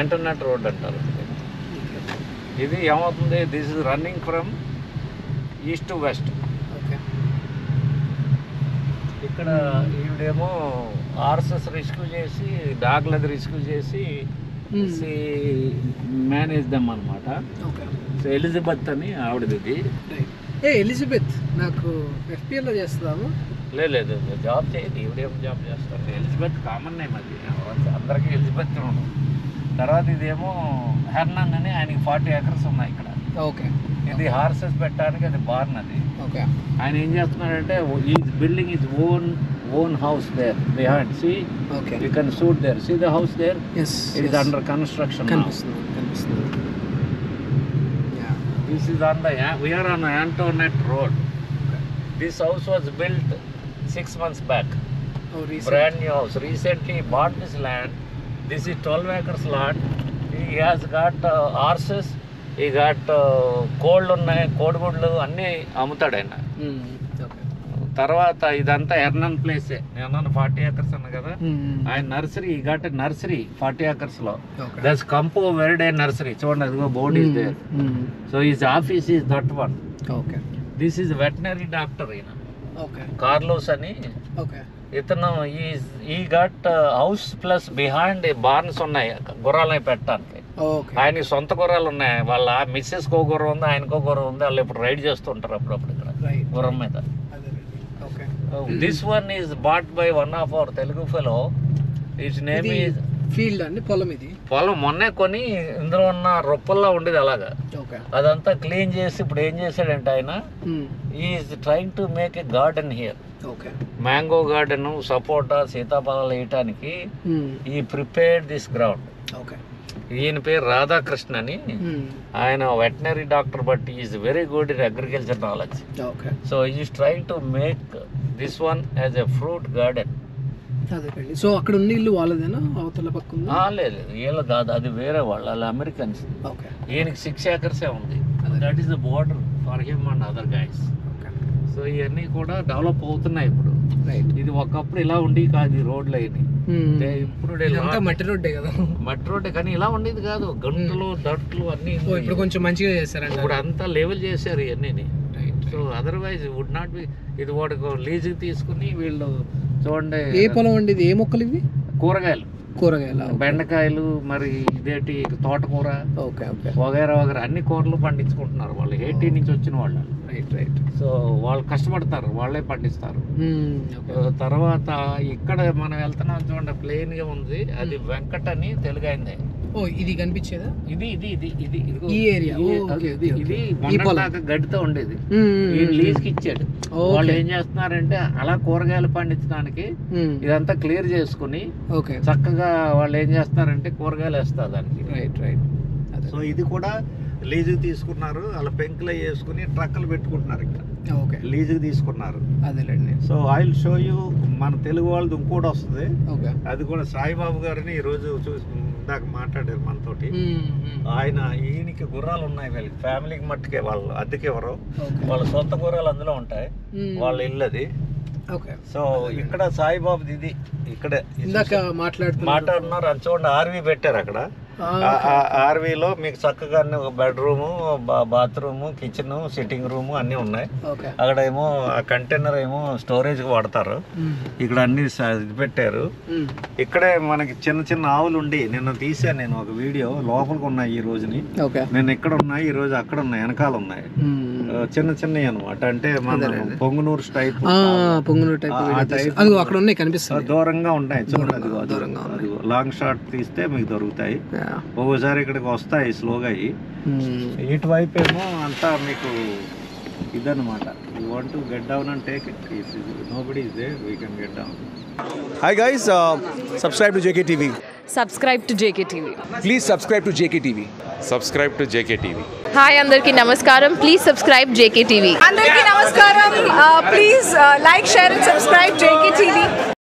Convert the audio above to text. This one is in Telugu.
యాంటోనెట్ రోడ్ అంటారు. ఇది ఏమవుతుంది, this is running from east to west. ఇక్కడ ఈవిడేమో హార్సెస్ రెస్క్యూ చేసి డాగ్లది రెస్క్యూ చేసి మేనేజ్ దమ్ అనమాట. సో ఎలిజబెత్ అని ఆవిడది ఇది. ఎలిజబెత్ నాకు ఎఫ్పిఎల్లో చేస్తాము. లేదు జాబ్ చేయదు, ఈవిడేం జాబ్ చేస్తారు. ఎలిజబెత్ కామన్ నేమ్ అది, అందరికీ ఎలిజబెత్. తర్వాత ఇదేమో హెర్నాన్ అని, ఆయనకి 40 acres ఉన్నాయి ఇక్కడ. ఓకే, ఇది హార్సెస్ పెట్టడానికి అది బార్న్ అది. ఓకే, ఆయన ఏం చేస్తున్నాడంటే is building his own house there behind. See okay, you can shoot there, see the house there. yes, it is under construction. కనిపిస్తుంది. This is on we are on Antoinette Road. This house was built 6 months back. Brand new house. Recently bought this land. This is 12 acres lot. He has got horses. He got కోళ్ళు ఉన్నాయి, కోడిగుడ్లు అన్నీ అమ్ముతాడు ఆయన. తర్వాత ఇదంతా ఎర్నన్ ప్లేసే. నేను 40 acres అన్నా కదా, ఆయన నర్సరీ. ఈ ఘాట్ నర్సరీ 40 acres లో. That's Campo Verde nursery. చూడండి, అదిగో board is there. So is office is that one. Okay, this is veterinary doctor ఈయన, ఓకే, కార్లోస్ అని. ఓకే, ఇతను ఈ ఘాట్ హౌస్ ప్లస్ బిహైండ్ బార్న్స్ ఉన్నాయి గుర్రాలు పెట్టడానికి. ఆయనకి సొంత గుర్రాలు ఉన్నాయి. వాళ్ళ మిస్సెస్ కో గుర్రం ఉంది, ఆయనకో గుర్రం ఉంది. వాళ్ళు ఇప్పుడు రైడ్ చేస్తుంటారు అప్పుడప్పుడు ఇక్కడ గుర్రం మీద. This one is bought by one of our Telugu fellow. His name is field అండి, పొలం. ఇది పొలం మొన్నే కొని ఇందులో ఉన్న రొప్పల్లా ఉండేది అలాగా. అదంతా క్లీన్ చేసి ఇప్పుడు ఏం చేశాడంటే ఆయన is trying to make a garden here. Mango garden, sapota, సీతాఫలాలు వేయటానికి ఈ ప్రిపేర్డ్ దిస్ గ్రౌండ్. ఈయన పేరు రాధాకృష్ణ అని. ఆయన veterinary doctor, but is very good in agriculture knowledge. So is trying to make this one as a fruit garden. So అక్కడ ఉన్న ఇల్లు వాళ్ళదేనా, అవతల పక్క? లేదు, వీళ్ళ కాదు, అది వేరే వాళ్ళు, వాళ్ళు అమెరికన్స్. ఈయనకి 6 acres ఉంది. That is the border for him and other guys. So ఇవన్నీ కూడా డెవలప్ అవుతున్నాయి ఇప్పుడు. ఇది ఒకప్పుడు ఇలా ఉండి కాదు ఈ రోడ్లు అయినాయి. ఇప్పుడు మట్టి రోడ్డే కదా, మట్టి రోడ్డే, కానీ ఇలా ఉండేది కాదు. గంటలు దట్లు అన్ని ఇప్పుడు కొంచెం మంచిగా చేశారు. ఇప్పుడు అంతా లెవెల్ చేశారు ఇవన్నీ. So otherwise would not be. ఇది వాడికి లీజుకి తీసుకుని వీళ్ళు చూడండి. ఏ పొలం అండి ఇది? ఏ మొక్కలు ఇవి? కూరగాయలు, బెండకాయలు, మరి ఇదేంటి తోటకూర, వగైరా వగైరా అన్ని కూరలు పండించుకుంటున్నారు వాళ్ళు. 80 నుంచి వచ్చిన వాళ్ళు. సో వాళ్ళు కష్టపడతారు, వాళ్ళే పండిస్తారు. తర్వాత ఇక్కడ మనం వెళ్తున్నాం చూడండి, ప్లెయిన్ గా ఉంది. అది వెంకట్ అని తెలుగు అయింది. ఇది కనిపించేదా? ఇది ఇది ఇది ఇది ఈ ఏరియా. ఇది మొన్నదాకా గడ్డితో ఉండేది. లీజ్కి ఇచ్చాడు. వాళ్ళు ఏం చేస్తున్నారంటే అలా కూరగాయలు పండించడానికి ఇదంతా క్లియర్ చేసుకుని చక్కగా వాళ్ళు ఏం చేస్తున్నారంటే కూరగాయలు వేస్తారు దానికి. సో ఇది కూడా లీజుకి తీసుకున్నారు. అలా పెంకులు వేసుకుని ట్రక్కులు పెట్టుకుంటున్నారు. ఇక్కడ లీజుకి తీసుకున్నారు. So I will show you మన తెలుగు వాళ్ళది ఇంకోటి వస్తుంది. అది కూడా సాయిబాబు గారిని ఈరోజు ఇందాక మాట్లాడారు మనతోటి. ఈయనకి గుర్రాలు ఉన్నాయి. వీళ్ళకి ఫ్యామిలీకి మట్టుకే, వాళ్ళు అద్దెకి ఎవరు, వాళ్ళ సొంత గుర్రాలు అందులో ఉంటాయి. వాళ్ళ ఇల్లు అది. సో ఇక్కడ సాయిబాబుది ఇది. ఇక్కడే మాట్లాడుతున్నారు. అది చూడండి, ఆర్వీ పెట్టారు అక్కడ. ఆర్వీలో మీకు చక్కగా అన్ని bedroom, bathroom, kitchen, sitting room అన్నీ ఉన్నాయి. అక్కడ ఏమో ఆ కంటైనర్ ఏమో స్టోరేజ్ కి వాడతారు. ఇక్కడ అన్ని ఇది పెట్టారు. ఇక్కడే మనకి చిన్న చిన్న ఆవులు ఉండి నిన్న తీసాను నేను ఒక వీడియో. లోపలికి ఉన్నాయి ఈ రోజుని. నేను ఇక్కడ ఉన్నాయి, ఈ రోజు అక్కడ ఉన్నాయి, వెనకాల ఉన్నాయి. చిన్న చిన్నవి అనమాట. అంటే మన పొంగునూరు టైప్ అక్కడ ఉన్నాయి, కనిపిస్తాయి. దూరంగా ఉంటాయి చూడండి. అదిగో లాంగ్ షాట్ తీస్తే మీకు దొరుకుతాయి. ఒక్కోసారి ఇక్కడికి వస్తాయి స్లోగా. ఇటువైపు ఏమో అంతా మీకు ఇదన్నమాట. You want to get down and take it. Nobody is there, we can get down. Hi guys, subscribe to JKTV. Subscribe to JKTV. Please subscribe to JKTV. Subscribe to JKTV. Hi andarki namaskaram. Please subscribe JKTV. Andarki namaskaram. Please like, share and subscribe JKTV.